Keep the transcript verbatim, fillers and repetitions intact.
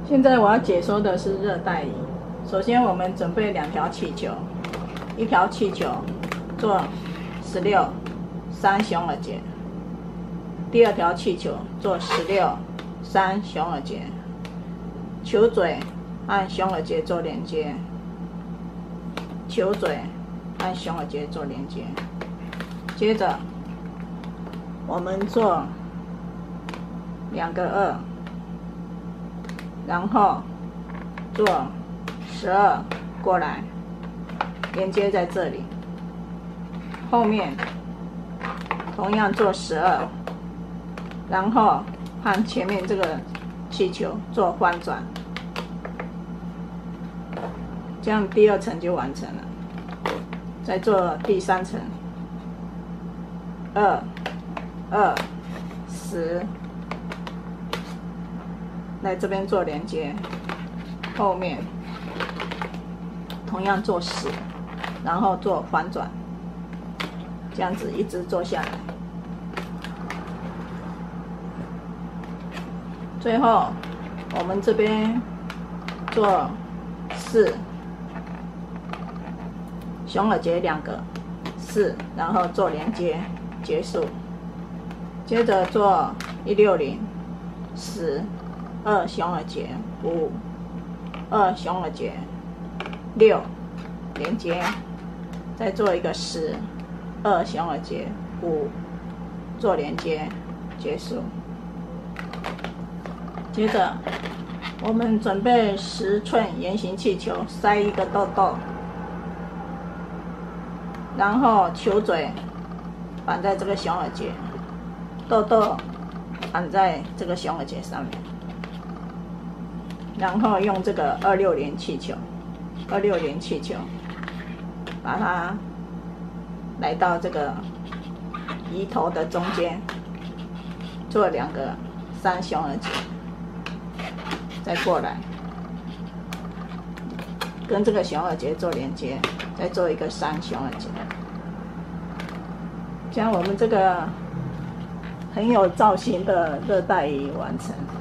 现在我要解说的是热带鱼。首先，我们准备两条气球，一条气球做十六三熊耳结，第二条气球做十六三熊耳结，球嘴和熊耳结做连接，球嘴和熊耳结做连接。接着，我们做两个二，然后做十二过来，连接在这里。后面同样做十二，然后和前面这个气球做翻转，这样第二层就完成了。再做第三层，二二十，来这边做连接，后面同样做十，然后做翻转，这样子一直做下来。最后我们这边做四熊耳结两个四，然后做连接结束。接着做一六零十二熊耳结五二熊耳结六连接，再做一个十二熊耳结五做连接结束。接着我们准备十寸圆形气球，塞一个豆豆，然后球嘴绑在这个熊耳结，豆豆绑在这个熊耳结上面，然后用这个二六零气球，二六零气球把它来到这个鱼头的中间，做两个三熊耳结，再过来跟这个熊耳结做连接，再做一个三熊耳结，这样我们这个很有造型的热带鱼完成。